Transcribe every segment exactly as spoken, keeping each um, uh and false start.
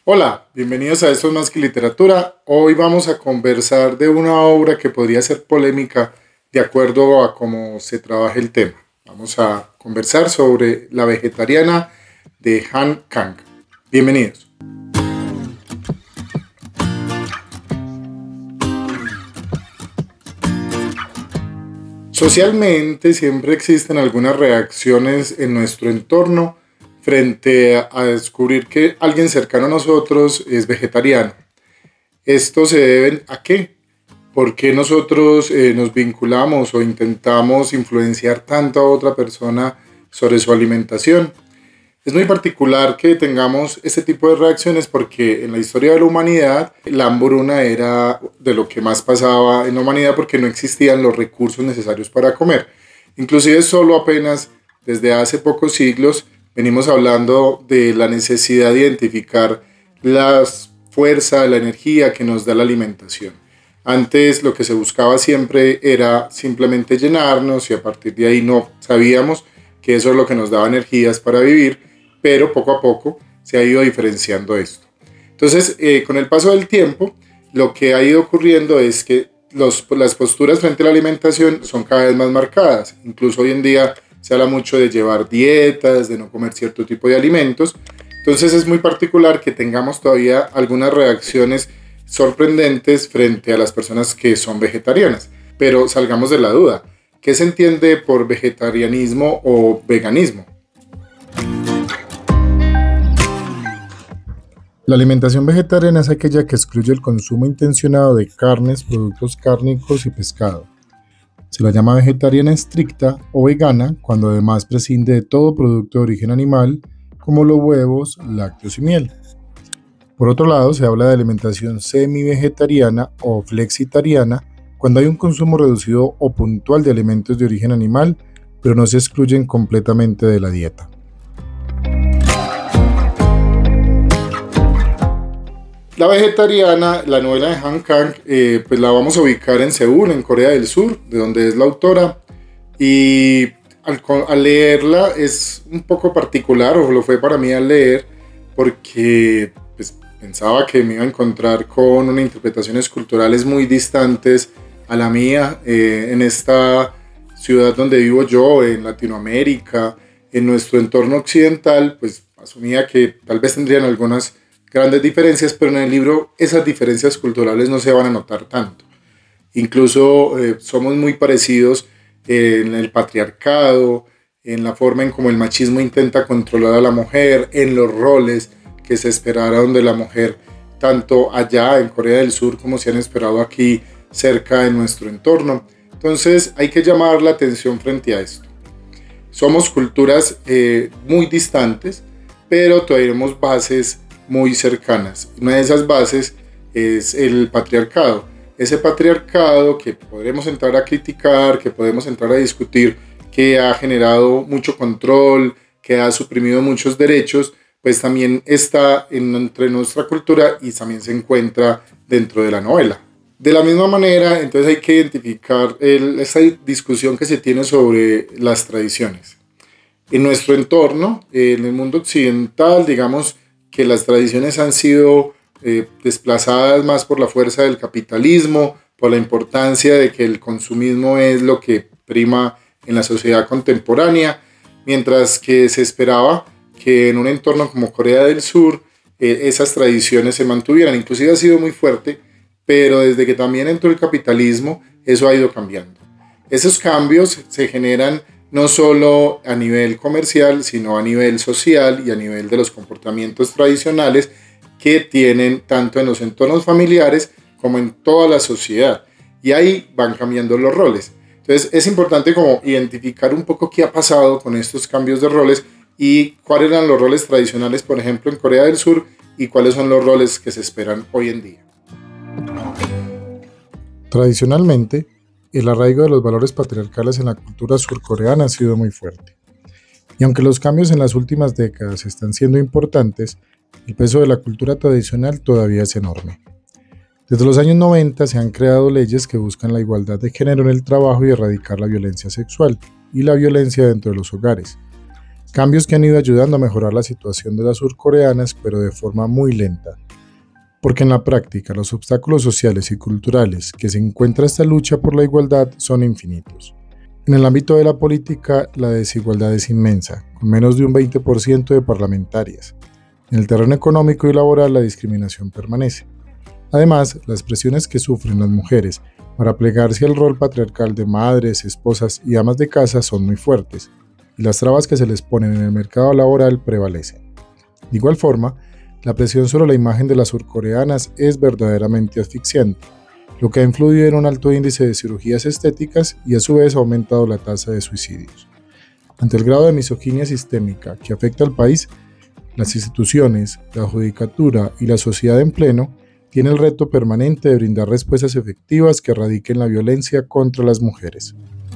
Hola, bienvenidos a Esto es más que literatura. Hoy vamos a conversar de una obra que podría ser polémica de acuerdo a cómo se trabaje el tema. Vamos a conversar sobre La vegetariana de Han Kang. Bienvenidos. Socialmente siempre existen algunas reacciones en nuestro entorno frente a, a descubrir que alguien cercano a nosotros es vegetariano. ¿Esto se debe a qué? ¿Por qué nosotros eh, nos vinculamos o intentamos influenciar tanto a otra persona sobre su alimentación? Es muy particular que tengamos este tipo de reacciones porque en la historia de la humanidad la hambruna era de lo que más pasaba en la humanidad porque no existían los recursos necesarios para comer. Inclusive solo apenas desde hace pocos siglos venimos hablando de la necesidad de identificar la fuerza, la energía que nos da la alimentación. Antes lo que se buscaba siempre era simplemente llenarnos y a partir de ahí no sabíamos que eso es lo que nos daba energías para vivir, pero poco a poco se ha ido diferenciando esto. Entonces, eh, con el paso del tiempo, lo que ha ido ocurriendo es que los, las posturas frente a la alimentación son cada vez más marcadas. Incluso hoy en día se habla mucho de llevar dietas, de no comer cierto tipo de alimentos. Entonces es muy particular que tengamos todavía algunas reacciones sorprendentes frente a las personas que son vegetarianas. Pero salgamos de la duda. ¿Qué se entiende por vegetarianismo o veganismo? La alimentación vegetariana es aquella que excluye el consumo intencionado de carnes, productos cárnicos y pescado. Se la llama vegetariana estricta o vegana cuando además prescinde de todo producto de origen animal, como los huevos, lácteos y miel. Por otro lado, se habla de alimentación semi-vegetariana o flexitariana cuando hay un consumo reducido o puntual de alimentos de origen animal, pero no se excluyen completamente de la dieta. La vegetariana, la novela de Han Kang, eh, pues la vamos a ubicar en Seúl, en Corea del Sur, de donde es la autora. Y al, al leerla es un poco particular, o lo fue para mí al leer, porque pues, pensaba que me iba a encontrar con unas interpretaciones culturales muy distantes a la mía, eh, en esta ciudad donde vivo yo, en Latinoamérica, en nuestro entorno occidental, pues asumía que tal vez tendrían algunas grandes diferencias, pero en el libro esas diferencias culturales no se van a notar tanto. Incluso eh, somos muy parecidos en el patriarcado, en la forma en cómo el machismo intenta controlar a la mujer, en los roles que se esperaron de la mujer, tanto allá en Corea del Sur como se han esperado aquí cerca de nuestro entorno. Entonces hay que llamar la atención frente a esto. Somos culturas eh, muy distantes, pero tenemos bases muy cercanas. Una de esas bases es el patriarcado. Ese patriarcado que podremos entrar a criticar, que podemos entrar a discutir, que ha generado mucho control, que ha suprimido muchos derechos, pues también está en, entre nuestra cultura y también se encuentra dentro de la novela. De la misma manera, entonces hay que identificar el, esa discusión que se tiene sobre las tradiciones. En nuestro entorno, en el mundo occidental, digamos, que las tradiciones han sido eh, desplazadas más por la fuerza del capitalismo, por la importancia de que el consumismo es lo que prima en la sociedad contemporánea, mientras que se esperaba que en un entorno como Corea del Sur eh, esas tradiciones se mantuvieran. Inclusive ha sido muy fuerte, pero desde que también entró el capitalismo, eso ha ido cambiando. Esos cambios se generan no solo a nivel comercial, sino a nivel social y a nivel de los comportamientos tradicionales que tienen tanto en los entornos familiares como en toda la sociedad. Y ahí van cambiando los roles. Entonces es importante como identificar un poco qué ha pasado con estos cambios de roles y cuáles eran los roles tradicionales, por ejemplo, en Corea del Sur y cuáles son los roles que se esperan hoy en día. Tradicionalmente, el arraigo de los valores patriarcales en la cultura surcoreana ha sido muy fuerte. Y aunque los cambios en las últimas décadas están siendo importantes, el peso de la cultura tradicional todavía es enorme. Desde los años noventa se han creado leyes que buscan la igualdad de género en el trabajo y erradicar la violencia sexual y la violencia dentro de los hogares. Cambios que han ido ayudando a mejorar la situación de las surcoreanas, pero de forma muy lenta. Porque en la práctica los obstáculos sociales y culturales que se encuentra esta lucha por la igualdad son infinitos. En el ámbito de la política, la desigualdad es inmensa, con menos de un veinte por ciento de parlamentarias. En el terreno económico y laboral, la discriminación permanece. Además, las presiones que sufren las mujeres para plegarse al rol patriarcal de madres, esposas y amas de casa son muy fuertes, y las trabas que se les ponen en el mercado laboral prevalecen. De igual forma, la presión sobre la imagen de las surcoreanas es verdaderamente asfixiante, lo que ha influido en un alto índice de cirugías estéticas y a su vez ha aumentado la tasa de suicidios. Ante el grado de misoginia sistémica que afecta al país, las instituciones, la judicatura y la sociedad en pleno tienen el reto permanente de brindar respuestas efectivas que erradiquen la violencia contra las mujeres.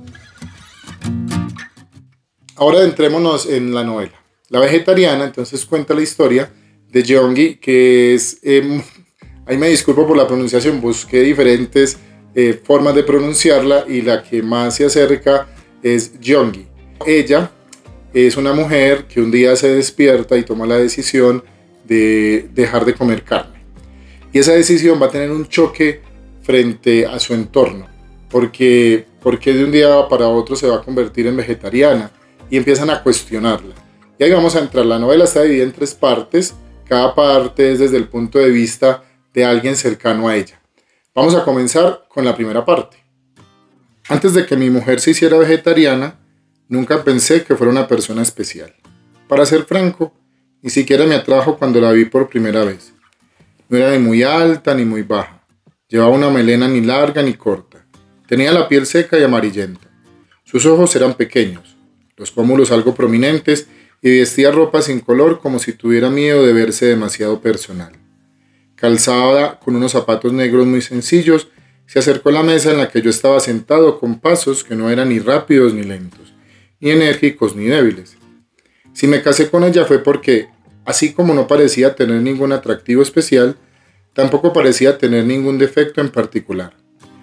Ahora adentrémonos en la novela. La vegetariana entonces cuenta la historia de Jeongi, que es, eh, ahí me disculpo por la pronunciación, busqué diferentes eh, formas de pronunciarla y la que más se acerca es Jeongi. Ella es una mujer que un día se despierta y toma la decisión de dejar de comer carne. Y esa decisión va a tener un choque frente a su entorno, porque, porque de un día para otro se va a convertir en vegetariana y empiezan a cuestionarla. Y ahí vamos a entrar. La novela está dividida en tres partes, cada parte es desde el punto de vista de alguien cercano a ella. Vamos a comenzar con la primera parte. Antes de que mi mujer se hiciera vegetariana, nunca pensé que fuera una persona especial. Para ser franco, ni siquiera me atrajo cuando la vi por primera vez. No era ni muy alta ni muy baja. Llevaba una melena ni larga ni corta. Tenía la piel seca y amarillenta. Sus ojos eran pequeños, los pómulos algo prominentes y vestía ropa sin color como si tuviera miedo de verse demasiado personal. Calzada con unos zapatos negros muy sencillos, se acercó a la mesa en la que yo estaba sentado con pasos que no eran ni rápidos ni lentos, ni enérgicos ni débiles. Si me casé con ella fue porque, así como no parecía tener ningún atractivo especial, tampoco parecía tener ningún defecto en particular.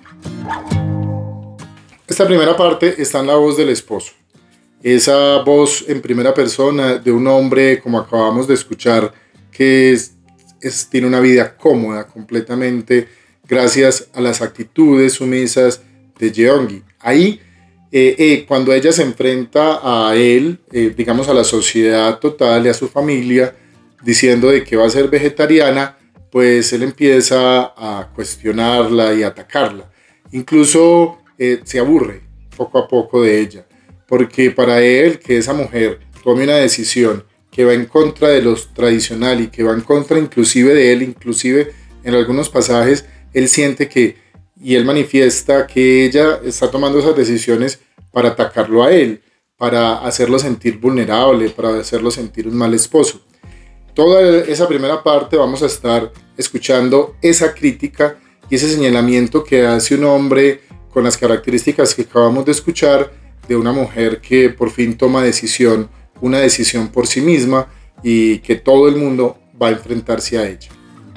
Esta primera parte está en la voz del esposo. Esa voz en primera persona de un hombre, como acabamos de escuchar, que es, es, tiene una vida cómoda completamente gracias a las actitudes sumisas de Jeongi. Ahí, eh, eh, cuando ella se enfrenta a él, eh, digamos a la sociedad total y a su familia, diciendo de que va a ser vegetariana, pues él empieza a cuestionarla y a atacarla. Incluso eh, se aburre poco a poco de ella, porque para él que esa mujer tome una decisión que va en contra de lo tradicional y que va en contra inclusive de él, inclusive en algunos pasajes, él siente que, y él manifiesta que ella está tomando esas decisiones para atacarlo a él, para hacerlo sentir vulnerable, para hacerlo sentir un mal esposo. Toda esa primera parte vamos a estar escuchando esa crítica y ese señalamiento que hace un hombre con las características que acabamos de escuchar de una mujer que por fin toma decisión, una decisión por sí misma y que todo el mundo va a enfrentarse a ella.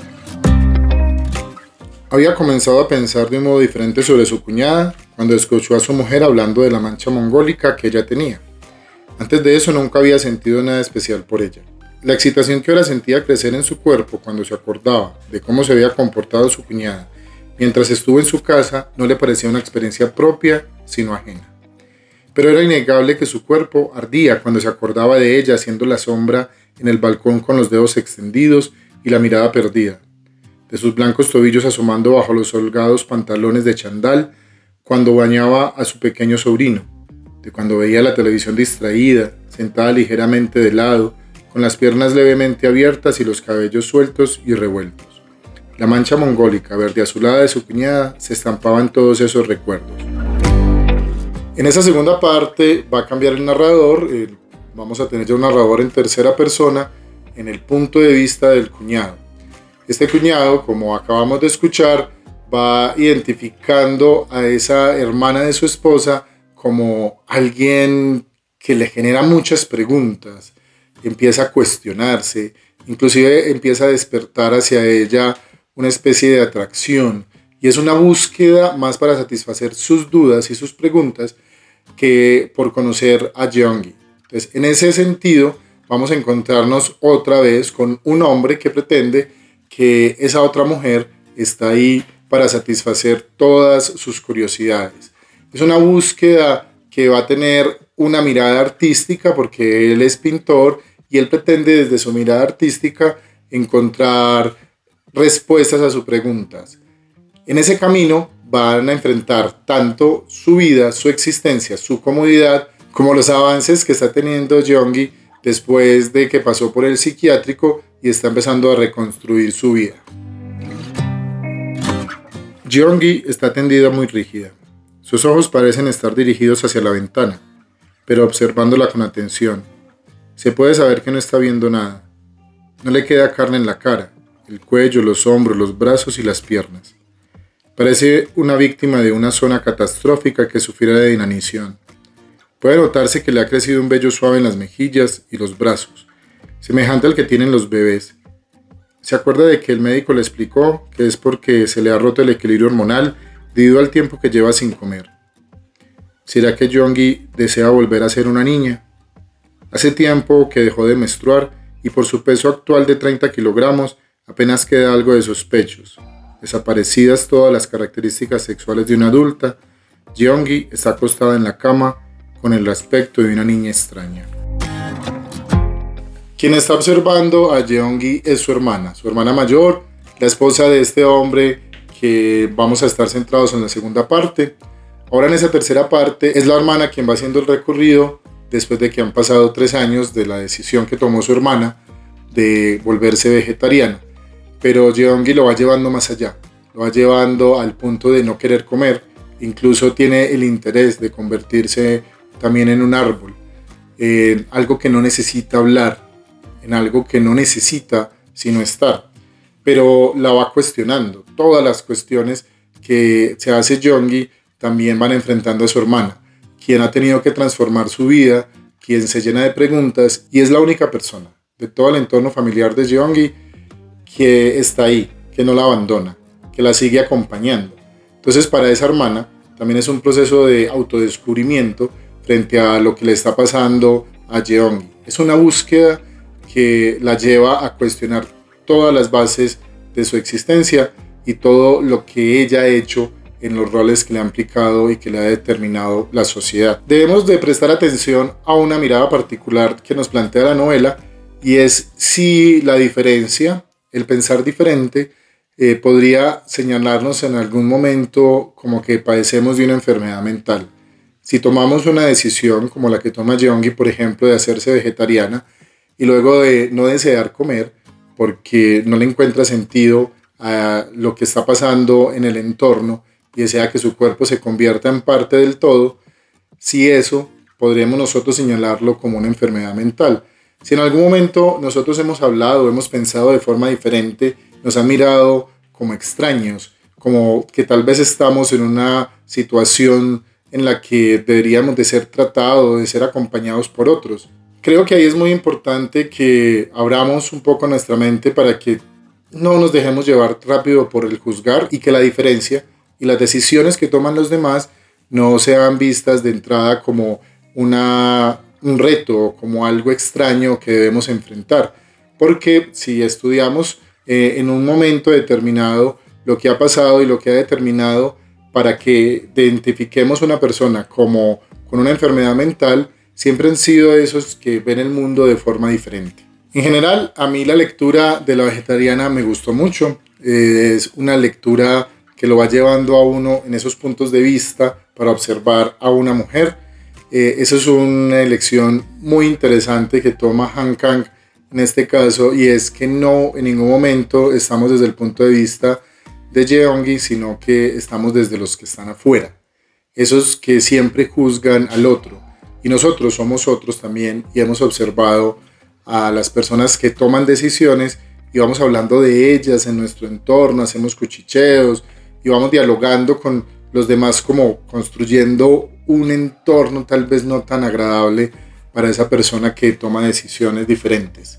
Había comenzado a pensar de un modo diferente sobre su cuñada cuando escuchó a su mujer hablando de la mancha mongólica que ella tenía. Antes de eso nunca había sentido nada especial por ella. La excitación que ahora sentía crecer en su cuerpo cuando se acordaba de cómo se había comportado su cuñada mientras estuvo en su casa no le parecía una experiencia propia, sino ajena. Pero era innegable que su cuerpo ardía cuando se acordaba de ella haciendo la sombra en el balcón con los dedos extendidos y la mirada perdida, de sus blancos tobillos asomando bajo los holgados pantalones de chandal cuando bañaba a su pequeño sobrino, de cuando veía la televisión distraída, sentada ligeramente de lado, con las piernas levemente abiertas y los cabellos sueltos y revueltos. La mancha mongólica verde azulada de su cuñada se estampaba en todos esos recuerdos. En esa segunda parte va a cambiar el narrador, eh, vamos a tener ya un narrador en tercera persona en el punto de vista del cuñado. Este cuñado, como acabamos de escuchar, va identificando a esa hermana de su esposa como alguien que le genera muchas preguntas, empieza a cuestionarse, inclusive empieza a despertar hacia ella una especie de atracción, y es una búsqueda más para satisfacer sus dudas y sus preguntas que por conocer a Jeongi. Entonces, en ese sentido, vamos a encontrarnos otra vez con un hombre que pretende que esa otra mujer está ahí para satisfacer todas sus curiosidades. Es una búsqueda que va a tener una mirada artística porque él es pintor y él pretende desde su mirada artística encontrar respuestas a sus preguntas. En ese camino van a enfrentar tanto su vida, su existencia, su comodidad, como los avances que está teniendo Jeongi después de que pasó por el psiquiátrico y está empezando a reconstruir su vida. Jeongi está tendida muy rígida. Sus ojos parecen estar dirigidos hacia la ventana, pero observándola con atención. Se puede saber que no está viendo nada. No le queda carne en la cara, el cuello, los hombros, los brazos y las piernas. Parece una víctima de una zona catastrófica que sufriera de inanición. Puede notarse que le ha crecido un vello suave en las mejillas y los brazos, semejante al que tienen los bebés. Se acuerda de que el médico le explicó que es porque se le ha roto el equilibrio hormonal debido al tiempo que lleva sin comer. ¿Será que Jeongi desea volver a ser una niña? Hace tiempo que dejó de menstruar y por su peso actual de treinta kilogramos apenas queda algo de sus pechos. Desaparecidas todas las características sexuales de una adulta, Jeongi está acostada en la cama con el aspecto de una niña extraña. Quien está observando a Jeongi es su hermana, su hermana mayor, la esposa de este hombre que vamos a estar centrados en la segunda parte. Ahora en esa tercera parte es la hermana quien va haciendo el recorrido después de que han pasado tres años de la decisión que tomó su hermana de volverse vegetariana. Pero Jeongi lo va llevando más allá, lo va llevando al punto de no querer comer, incluso tiene el interés de convertirse también en un árbol, en algo que no necesita hablar, en algo que no necesita sino estar. Pero la va cuestionando. Todas las cuestiones que se hace Jeongi también van enfrentando a su hermana, quien ha tenido que transformar su vida, quien se llena de preguntas y es la única persona de todo el entorno familiar de Jeongi que está ahí, que no la abandona, que la sigue acompañando. Entonces para esa hermana también es un proceso de autodescubrimiento frente a lo que le está pasando a Jeongi. Es una búsqueda que la lleva a cuestionar todas las bases de su existencia y todo lo que ella ha hecho en los roles que le ha aplicado y que le ha determinado la sociedad. Debemos de prestar atención a una mirada particular que nos plantea la novela y es si la diferencia, el pensar diferente, eh, podría señalarnos en algún momento como que padecemos de una enfermedad mental. Si tomamos una decisión como la que toma Jeongi, por ejemplo, de hacerse vegetariana y luego de no desear comer porque no le encuentra sentido a lo que está pasando en el entorno y desea que su cuerpo se convierta en parte del todo, si eso podríamos nosotros señalarlo como una enfermedad mental. Si en algún momento nosotros hemos hablado, hemos pensado de forma diferente, nos han mirado como extraños, como que tal vez estamos en una situación en la que deberíamos de ser tratados, de ser acompañados por otros. Creo que ahí es muy importante que abramos un poco nuestra mente para que no nos dejemos llevar rápido por el juzgar y que la diferencia y las decisiones que toman los demás no sean vistas de entrada como una, un reto, como algo extraño que debemos enfrentar. Porque si estudiamos eh, en un momento determinado lo que ha pasado y lo que ha determinado para que identifiquemos una persona como con una enfermedad mental, siempre han sido esos que ven el mundo de forma diferente. En general, a mí la lectura de La Vegetariana me gustó mucho. Eh, es una lectura que lo va llevando a uno en esos puntos de vista para observar a una mujer. Eh, esa es una elección muy interesante que toma Han Kang en este caso, y es que no en ningún momento estamos desde el punto de vista de Jeongi, sino que estamos desde los que están afuera, esos que siempre juzgan al otro. Y nosotros somos otros también y hemos observado a las personas que toman decisiones y vamos hablando de ellas en nuestro entorno, hacemos cuchicheos y vamos dialogando con los demás como construyendo un entorno tal vez no tan agradable para esa persona que toma decisiones diferentes.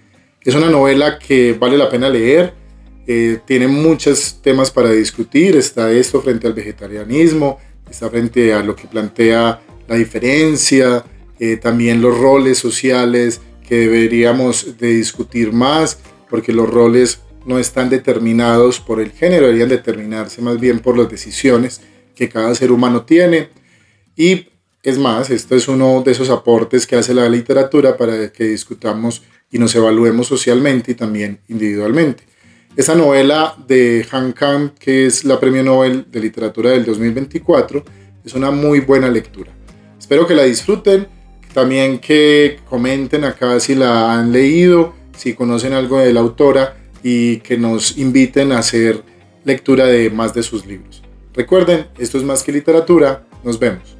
Es una novela que vale la pena leer, eh, tiene muchos temas para discutir, está esto frente al vegetarianismo, está frente a lo que plantea la diferencia eh, también los roles sociales que deberíamos de discutir más, porque los roles no están determinados por el género, deberían determinarse más bien por las decisiones que cada ser humano tiene. Y es más, esto es uno de esos aportes que hace la literatura para que discutamos y nos evaluemos socialmente y también individualmente. Esa novela de Han Kang, que es la Premio Nobel de Literatura del dos mil veinticuatro, es una muy buena lectura. Espero que la disfruten, también que comenten acá si la han leído, si conocen algo de la autora y que nos inviten a hacer lectura de más de sus libros. Recuerden, esto es Más que Literatura, nos vemos.